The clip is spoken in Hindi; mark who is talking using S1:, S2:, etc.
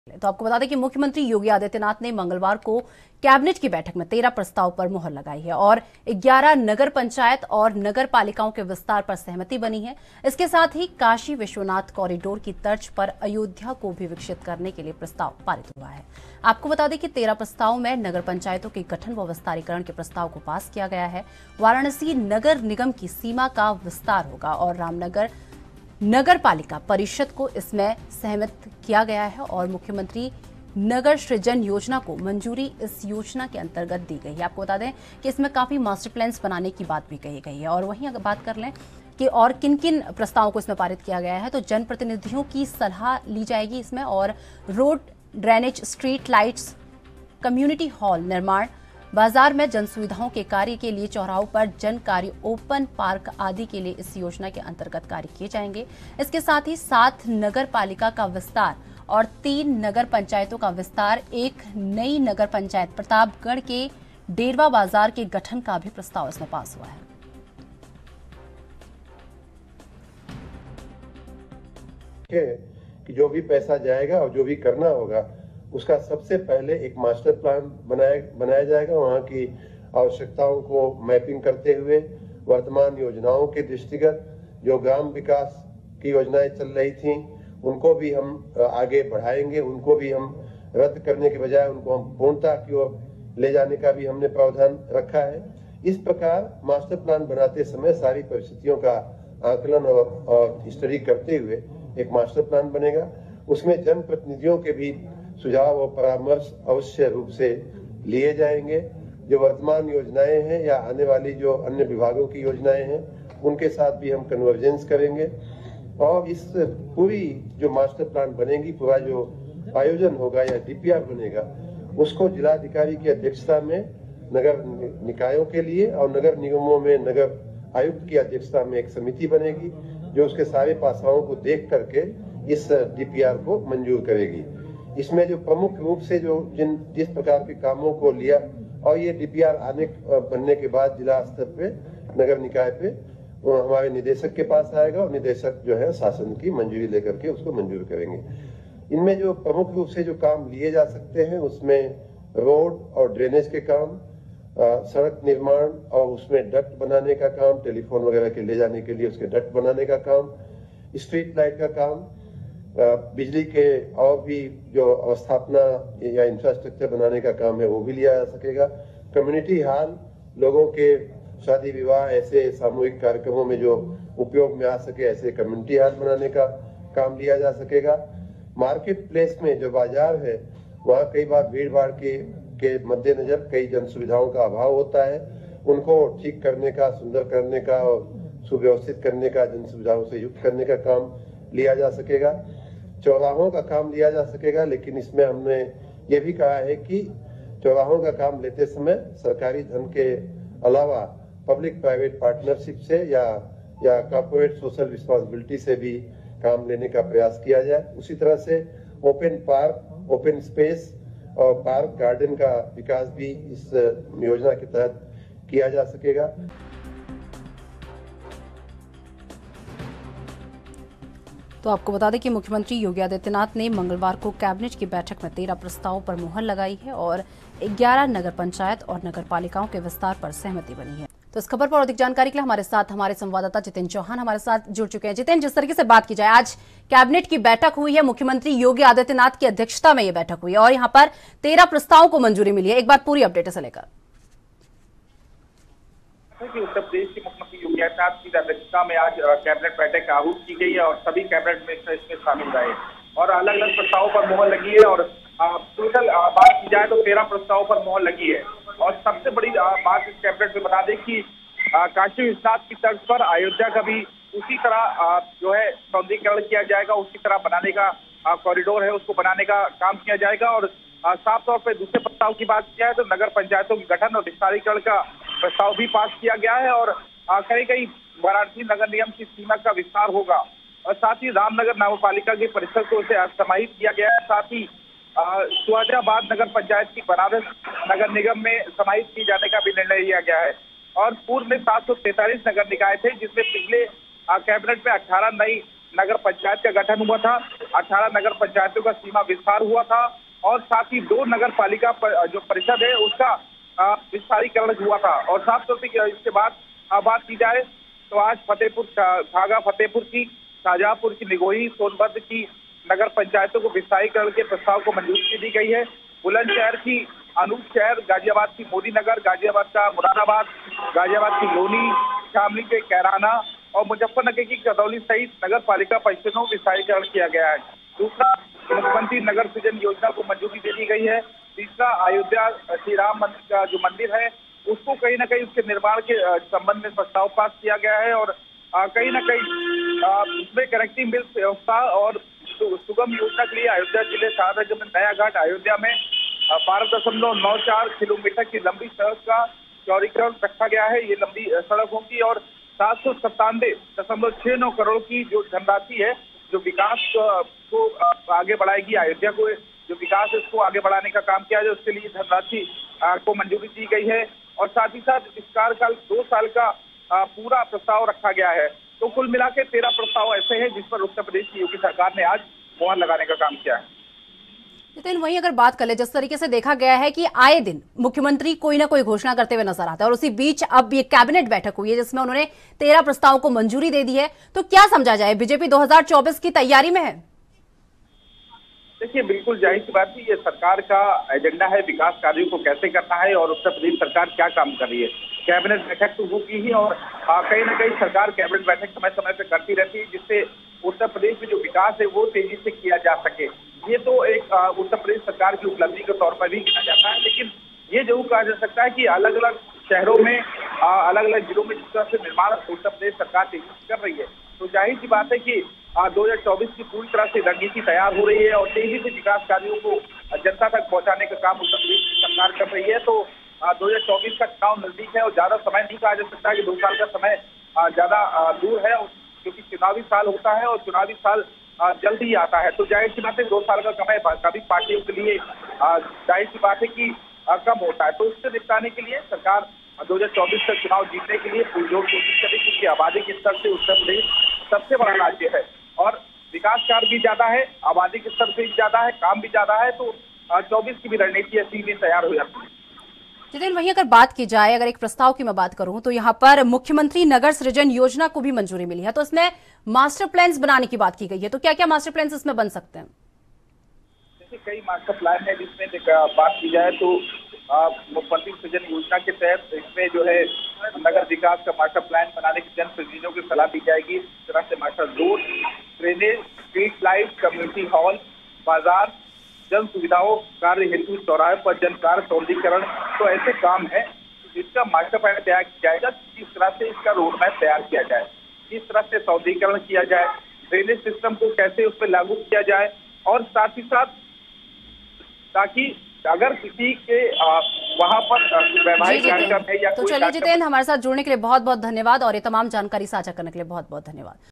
S1: तो आपको बता दें कि मुख्यमंत्री योगी आदित्यनाथ ने मंगलवार को कैबिनेट की बैठक में 13 प्रस्ताव पर मुहर लगाई है और 11 नगर पंचायत और नगर पालिकाओं के विस्तार पर सहमति बनी है। इसके साथ ही काशी विश्वनाथ कॉरिडोर की तर्ज पर अयोध्या को भी विकसित करने के लिए प्रस्ताव पारित हुआ है। आपको बता दें कि 13 प्रस्ताव में नगर पंचायतों के गठन व विस्तारीकरण के प्रस्ताव को पास किया गया है। वाराणसी नगर निगम की सीमा का विस्तार होगा और रामनगर नगर पालिका परिषद को इसमें सहमत किया गया है और मुख्यमंत्री नगर सृजन योजना को मंजूरी इस योजना के अंतर्गत दी गई है। आपको बता दें कि इसमें काफी मास्टर प्लान्स बनाने की बात भी कही गई है। और वहीं अगर बात कर लें कि और किन किन प्रस्तावों को इसमें पारित किया गया है, तो जनप्रतिनिधियों की सलाह ली जाएगी इसमें और road drainage, street lights, community hall निर्माण, बाजार में जन सुविधाओं के कार्य के लिए चौराहों पर जन कार्य, ओपन पार्क आदि के लिए इस योजना के अंतर्गत कार्य किए जाएंगे। इसके साथ ही 7 नगर पालिका का विस्तार और 3 नगर पंचायतों का विस्तार, एक नई नगर पंचायत प्रतापगढ़ के डेरवा बाजार के गठन का भी प्रस्ताव इसमें पास हुआ है।
S2: कि जो भी पैसा जाएगा और जो भी करना होगा उसका सबसे पहले एक मास्टर प्लान बनाया जाएगा। वहाँ की आवश्यकताओं को मैपिंग करते हुए वर्तमान योजनाओं के दृष्टिगत जो ग्राम विकास की योजनाएं चल रही थी उनको भी हम आगे बढ़ाएंगे, उनको भी हम रद्द करने के बजाय उनको हम पूर्णता की ओर ले जाने का भी हमने प्रावधान रखा है। इस प्रकार मास्टर प्लान बनाते समय सारी परिस्थितियों का आकलन और स्टडी करते हुए एक मास्टर प्लान बनेगा। उसमें जनप्रतिनिधियों के भी सुझाव और परामर्श अवश्य रूप से लिए जाएंगे। जो वर्तमान योजनाएं हैं या आने वाली जो अन्य विभागों की योजनाएं हैं उनके साथ भी हम कन्वर्जेंस करेंगे और इस पूरी जो मास्टर प्लान बनेगी, पूरा जो आयोजन होगा या डीपीआर बनेगा, उसको जिलाधिकारी की अध्यक्षता में नगर निकायों के लिए और नगर निगमों में नगर आयुक्त की अध्यक्षता में एक समिति बनेगी जो उसके सारे पासाओं को देख करके इस डीपीआर को मंजूर करेगी। इसमें जो प्रमुख रूप से जिस प्रकार के कामों को लिया और ये डीपीआर बनने के बाद जिला स्तर पे, नगर निकाय पे हमारे निदेशक के पास आएगा और निदेशक जो है शासन की मंजूरी लेकर के उसको मंजूर करेंगे। इनमें जो प्रमुख रूप से जो काम लिए जा सकते हैं उसमें रोड और ड्रेनेज के काम, सड़क निर्माण और उसमें डक्ट बनाने का काम, टेलीफोन वगैरह के ले जाने के लिए उसके डक्ट बनाने का काम, स्ट्रीट लाइट का काम, बिजली के और भी जो अवस्थापना या इंफ्रास्ट्रक्चर बनाने का काम है वो भी लिया जा सकेगा। कम्युनिटी हॉल, लोगों के शादी विवाह ऐसे सामूहिक कार्यक्रमों में जो उपयोग में आ सके ऐसे कम्युनिटी हॉल बनाने का काम लिया जा सकेगा। मार्केट प्लेस में जो बाजार है वहाँ कई बार भीड़ भाड़ के मद्देनजर कई जन सुविधाओं का अभाव होता है, उनको ठीक करने का, सुंदर करने का और सुव्यवस्थित करने का, जन सुविधाओं से युक्त करने का काम लिया जा सकेगा। चौराहों का काम लिया जा सकेगा, लेकिन इसमें हमने ये भी कहा है कि चौराहों का काम लेते समय सरकारी धन के अलावा पब्लिक प्राइवेट पार्टनरशिप से या कॉर्पोरेट सोशल रिस्पांसिबिलिटी से भी काम लेने का प्रयास किया जाए। उसी तरह से ओपन पार्क, ओपन स्पेस और पार्क गार्डन का विकास भी इस योजना के तहत किया जा सकेगा।
S1: तो आपको बता दें कि मुख्यमंत्री योगी आदित्यनाथ ने मंगलवार को कैबिनेट की बैठक में 13 प्रस्तावों पर मुहर लगाई है और 11 नगर पंचायत और नगर पालिकाओं के विस्तार पर सहमति बनी है। तो इस खबर पर अधिक जानकारी के लिए हमारे साथ हमारे संवाददाता जितेंद्र चौहान हमारे साथ जुड़ चुके हैं। जितेंद्र, जिस तरीके से बात की जाए, आज कैबिनेट की बैठक हुई है, मुख्यमंत्री योगी आदित्यनाथ की अध्यक्षता में यह बैठक हुई है और यहाँ पर 13 प्रस्तावों को मंजूरी मिली है। एक बार पूरी अपडेट से लेकर
S3: उत्तर प्रदेश के मुख्यमंत्री योगी आदित्यनाथ की अध्यक्षता में आज कैबिनेट बैठक आहूत की गई है और सभी कैबिनेट मिनिस्टर इसमें शामिल रहे और अलग अलग प्रस्तावों पर मुहर लगी है और टोटल बात की जाए तो 13 प्रस्तावों पर मुहर लगी है। और सबसे बड़ी बात इस कैबिनेट में बता दें कि काशी विश्वनाथ की तर्ज पर अयोध्या का भी उसी तरह जो है सौंदर्यीकरण किया जाएगा, उसी तरह बनाने का कॉरिडोर है उसको बनाने का काम किया जाएगा। और साफ तौर पर दूसरे प्रस्ताव की बात की जाए तो नगर पंचायतों के गठन और विस्तारीकरण का प्रस्ताव भी पास किया गया है और कहीं कहीं वाराणसी नगर निगम की सीमा का विस्तार होगा और साथ ही रामनगर नगर पालिका की परिषद को उसे समाहित किया गया है। साथ ही सुहाजराबाद नगर पंचायत की बनारस नगर निगम में समाहित किए जाने का भी निर्णय लिया गया है। और पूर्व में 743 नगर निकाय थे जिसमें पिछले कैबिनेट में 18 नई नगर पंचायत का गठन हुआ था, 18 नगर पंचायतों का सीमा विस्तार हुआ था और साथ ही 2 नगर पालिका जो परिषद है उसका विस्तारीकरण हुआ था। और साफ तौर पर इसके बाद बात की जाए तो आज फतेहपुर छागा, फतेहपुर की, शाहजहांपुर की, निगोही, सोनभद्र की नगर पंचायतों को विस्तारीकरण के प्रस्ताव को मंजूरी दे दी गई है। बुलंदशहर की अनूप शहर, गाजियाबाद की मोदी नगर, गाजियाबाद का मुरादाबाद, गाजियाबाद की लोनी, शामली के कैराना और मुजफ्फरनगर की कदौली सहित नगर पालिका परिषदों को विस्तारीकरण किया गया है। दूसरा, मुख्यमंत्री नगर सृजन योजना को मंजूरी दे दी गई है। तीसरा, अयोध्या श्री राम मंदिर का जो मंदिर है उसको कहीं ना कहीं उसके निर्माण के संबंध में प्रस्ताव पास किया गया है और कहीं ना कहीं उसमें कनेक्टिंग मिल व्यवस्था और सुगम योजना के लिए अयोध्या जिले सारनगर में नया घाट अयोध्या में 12.94 किलोमीटर की लंबी सड़क का चौड़ीकरण रखा गया है। ये लंबी सड़क होगी और 797.69 करोड़ की जो धनराशि है जो विकास को आगे बढ़ाएगी, अयोध्या को जो विकास है उसको आगे बढ़ाने का काम किया जाए, उसके लिए धनराशि को मंजूरी दी गई है। और साथ ही साथ इस कार्यकाल 2 साल का पूरा प्रस्ताव रखा गया है। तो कुल मिला के 13 प्रस्ताव ऐसे हैं जिस पर उत्तर प्रदेश की योगी सरकार ने आज मुहर लगाने का काम किया है।
S1: नितिन, वहीं अगर बात कर ले, जिस तरीके से देखा गया है कि आए दिन मुख्यमंत्री कोई ना कोई घोषणा करते हुए नजर आता है और उसी बीच अब ये कैबिनेट बैठक हुई है जिसमें उन्होंने 13 प्रस्तावों को मंजूरी दे दी है, तो क्या समझा जाए, बीजेपी 2024 की तैयारी में है?
S3: देखिए, बिल्कुल जाहिर सी बात है, ये सरकार का एजेंडा है विकास कार्यों को कैसे करना है और उत्तर प्रदेश सरकार क्या काम कर रही है। कैबिनेट बैठक तो होगी ही और कहीं ना कहीं सरकार कैबिनेट बैठक समय समय पर करती रहती है जिससे उत्तर प्रदेश में जो विकास है वो तेजी से किया जा सके। ये तो एक उत्तर प्रदेश सरकार की उपलब्धि के तौर पर भी गिना जाता है, लेकिन ये जरूर कहा जा सकता है कि अलग अलग शहरों में, अलग अलग जिलों में जिस तरह से निर्माण उत्तर प्रदेश सरकार तेजी से कर रही है, तो जाहिर सी बात है कि 2024 की पूरी तरह से रणनीति तैयार हो रही है और तेजी से विकास कार्यों को जनता तक पहुंचाने का काम उत्तर प्रदेश सरकार कर रही है। तो 2024 का चुनाव नजदीक है और ज्यादा समय नहीं कहा जा सकता कि 2 साल का समय ज्यादा दूर है, क्योंकि चुनावी साल होता है और चुनावी साल जल्द ही आता है। तो जाहिर सी बात है 2 साल का समय सभी पार्टियों के लिए जाहिर सी बात है कि कम होता है। तो इससे निपटाने के लिए सरकार 2024 तक चुनाव जीतने के लिए पुरजोर कोशिश करेगी, क्योंकि आबादी के स्तर से उत्तर प्रदेश सबसे बड़ा राज्य है और विकास कार्य भी ज्यादा है, आबादी के स्तर से भी ज्यादा है, काम भी ज्यादा है। तो 24 की भी रणनीति ऐसी भी तैयार हो जाती है।
S1: जितिन, वहीं अगर बात की जाए, अगर एक प्रस्ताव की मैं बात करूं तो यहाँ पर मुख्यमंत्री नगर सृजन योजना को भी मंजूरी मिली है, तो इसमें मास्टर प्लान्स बनाने की बात की गई है, तो क्या क्या मास्टर प्लान्स इसमें बन सकते हैं?
S3: देखिए, कई मास्टर प्लान है जिसमें बात की जाए तो मुख्यमंत्री सृजन योजना के तहत इसमें जो है नगर विकास का मास्टर प्लान बनाने की जनप्रतिनिधियों की सलाह दी जाएगी। इस तरह से master road, drainage, street light, community hall, बाजार, जन सुविधाओं कार्य हेतु चौराहे पर जन कार्य सौंदर्यीकरण, तो ऐसे काम है जिसका मास्टर प्लान तैयार किया जाएगा। किस तरह से इसका रोड मैप तैयार किया जाए, किस तरह से सौंदर्यीकरण किया जाए, ड्रेनेज सिस्टम को कैसे उस पर लागू किया जाए और साथ ही साथ ताकि अगर किसी के वहां पर वैवाहिक कार्यक्रम है या
S1: तो चलिए जितेंद्र, हमारे साथ जुड़ने के लिए बहुत बहुत धन्यवाद और ये तमाम जानकारी साझा करने के लिए बहुत बहुत धन्यवाद।